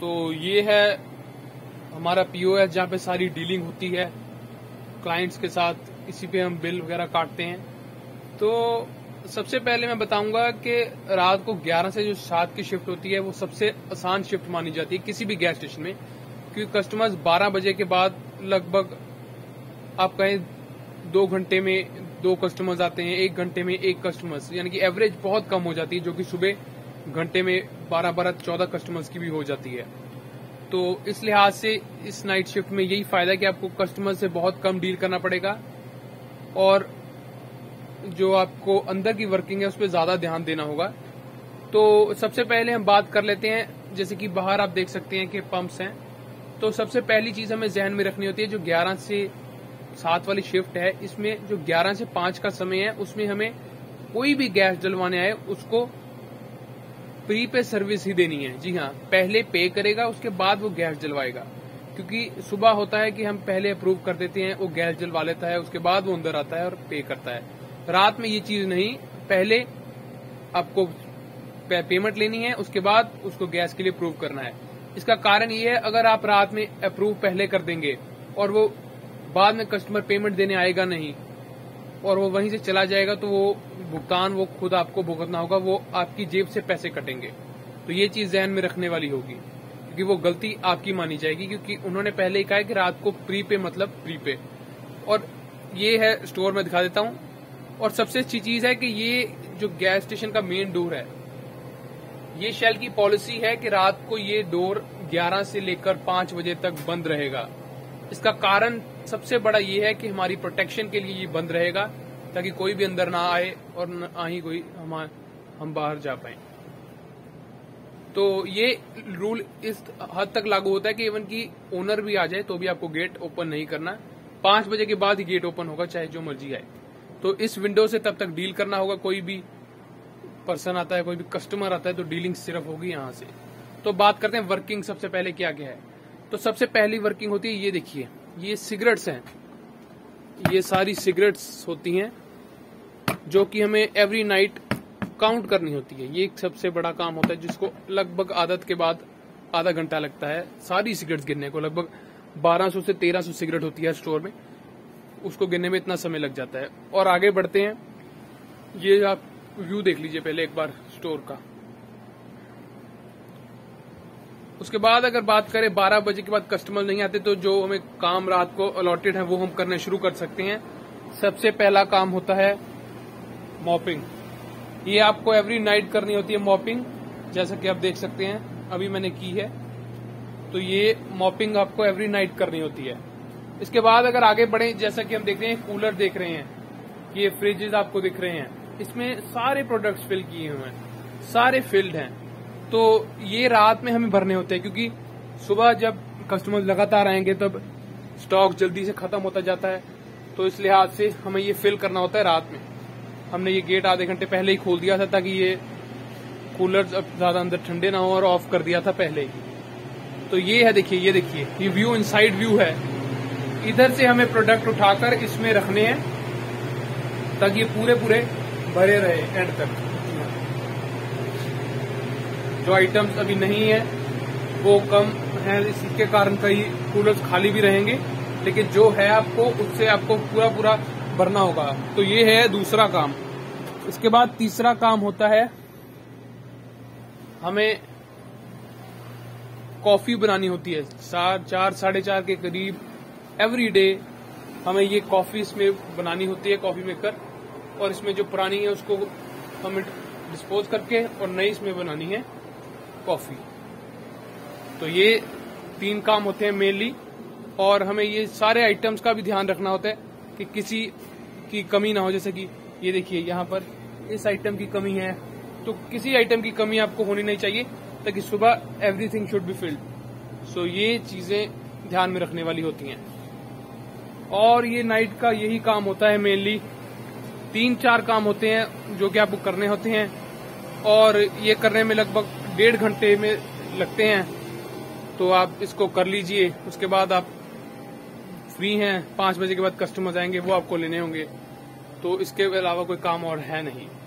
तो ये है हमारा पीओएस जहाँ पे सारी डीलिंग होती है क्लाइंट्स के साथ, इसी पे हम बिल वगैरह काटते हैं। तो सबसे पहले मैं बताऊंगा कि रात को 11 से जो 7 की शिफ्ट होती है वो सबसे आसान शिफ्ट मानी जाती है किसी भी गैस स्टेशन में, क्योंकि कस्टमर्स 12 बजे के बाद लगभग आप कहें 2 घंटे में 2 कस्टमर्स आते हैं, 1 घंटे में 1 कस्टमर्स, यानी कि एवरेज बहुत कम हो जाती है, जो कि सुबह घंटे में 12-14 कस्टमर्स की भी हो जाती है। तो इस लिहाज से इस नाइट शिफ्ट में यही फायदा है कि आपको कस्टमर से बहुत कम डील करना पड़ेगा और जो आपको अंदर की वर्किंग है उस पर ज्यादा ध्यान देना होगा। तो सबसे पहले हम बात कर लेते हैं, जैसे कि बाहर आप देख सकते हैं कि पंप्स हैं। तो सबसे पहली चीज हमें जहन में रखनी होती है, जो 11 से 7 वाली शिफ्ट है, इसमें जो 11 से 5 का समय है उसमें हमें कोई भी गैस डलवाने आए उसको प्री पे सर्विस ही देनी है। जी हाँ, पहले पे करेगा उसके बाद वो गैस जलवाएगा, क्योंकि सुबह होता है कि हम पहले अप्रूव कर देते हैं, वो गैस जलवा लेता है, उसके बाद वो अंदर आता है और पे करता है। रात में ये चीज नहीं, पहले आपको पेमेंट लेनी है, उसके बाद उसको गैस के लिए अप्रूव करना है। इसका कारण ये है, अगर आप रात में अप्रूव पहले कर देंगे और वो बाद में कस्टमर पेमेंट देने आएगा नहीं और वो वहीं से चला जाएगा, तो वो भुगतान वो खुद आपको भुगतना होगा, वो आपकी जेब से पैसे कटेंगे। तो ये चीज ध्यान में रखने वाली होगी, क्योंकि वो गलती आपकी मानी जाएगी, क्योंकि उन्होंने पहले ही कहा है कि रात को प्री पे मतलब प्री पे। और ये है स्टोर में दिखा देता हूँ। और सबसे अच्छी चीज है कि ये जो गैस स्टेशन का मेन डोर है, ये शेल की पॉलिसी है कि रात को ये डोर 11 से लेकर 5 बजे तक बंद रहेगा। इसका कारण सबसे बड़ा ये है कि हमारी प्रोटेक्शन के लिए ये बंद रहेगा, ताकि कोई भी अंदर ना आए और ना ही कोई हम बाहर जा पाए। तो ये रूल इस हद तक लागू होता है कि इवन की ओनर भी आ जाए तो भी आपको गेट ओपन नहीं करना। 5 बजे के बाद ही गेट ओपन होगा, चाहे जो मर्जी आए। तो इस विंडो से तब तक डील करना होगा। कोई भी पर्सन आता है, कोई भी कस्टमर आता है, तो डीलिंग सिर्फ होगी यहाँ से। तो बात करते हैं वर्किंग सबसे पहले क्या क्या है। तो सबसे पहली वर्किंग होती है, ये देखिए, ये सिगरेट्स हैं। ये सारी सिगरेट्स होती हैं जो कि हमें एवरी नाइट काउंट करनी होती है। ये एक सबसे बड़ा काम होता है, जिसको लगभग आदत के बाद आधा घंटा लगता है सारी सिगरेट्स गिनने को। लगभग 1200 से 1300 सिगरेट होती है स्टोर में, उसको गिनने में इतना समय लग जाता है। और आगे बढ़ते हैं, ये आप व्यू देख लीजिए पहले एक बार स्टोर का। उसके बाद अगर बात करें 12 बजे के बाद कस्टमर नहीं आते, तो जो हमें काम रात को अलॉटेड है वो हम करने शुरू कर सकते हैं। सबसे पहला काम होता है मॉपिंग। ये आपको एवरी नाइट करनी होती है मॉपिंग, जैसा कि आप देख सकते हैं अभी मैंने की है। तो ये मॉपिंग आपको एवरी नाइट करनी होती है। इसके बाद अगर आगे बढ़े, जैसा कि हम देख रहे हैं, कूलर देख रहे हैं, ये फ्रिजेस आपको दिख रहे हैं, इसमें सारे प्रोडक्ट्स फिल किए हुए हैं, सारे फिल्ड हैं। तो ये रात में हमें भरने होते हैं, क्योंकि सुबह जब कस्टमर लगातार आएंगे तब स्टॉक जल्दी से खत्म होता जाता है। तो इस लिहाज से हमें ये फिल करना होता है रात में। हमने ये गेट आधे घंटे पहले ही खोल दिया था, ताकि ये कूलर अब ज्यादा अंदर ठंडे ना हो, और ऑफ कर दिया था पहले ही। तो ये है, देखिए, ये देखिए, ये व्यू इनसाइड व्यू है। इधर से हमें प्रोडक्ट उठाकर इसमें रखने हैं, ताकि ये पूरे भरे रहे एंड तक। जो आइटम्स अभी नहीं है वो कम है, इसके कारण कई कूलर्स खाली भी रहेंगे, लेकिन जो है आपको उससे आपको पूरा भरना होगा। तो ये है दूसरा काम। इसके बाद तीसरा काम होता है, हमें कॉफी बनानी होती है। 4 साढ़े 4 के करीब एवरी डे हमें ये कॉफी इसमें बनानी होती है, कॉफी मेकर। और इसमें जो पुरानी है उसको हमें डिस्पोज करके और नई इसमें बनानी है कॉफी। तो ये 3 काम होते हैं मेनली। और हमें ये सारे आइटम्स का भी ध्यान रखना होता है कि किसी की कमी ना हो। जैसे कि ये देखिए, यहाँ पर इस आइटम की कमी है, तो किसी आइटम की कमी आपको होनी नहीं चाहिए, ताकि सुबह everything should be filled. So ये चीजें ध्यान में रखने वाली होती हैं। और ये नाइट का यही काम होता है मेनली। 3-4 काम होते हैं जो कि आपको करने होते हैं, और ये करने में लगभग 1.5 घंटे में लगते हैं। तो आप इसको कर लीजिए। उसके बाद आप फ्री हैं। 5 बजे के बाद कस्टमर आएंगे, वो आपको लेने होंगे। तो इसके अलावा कोई काम और है नहीं।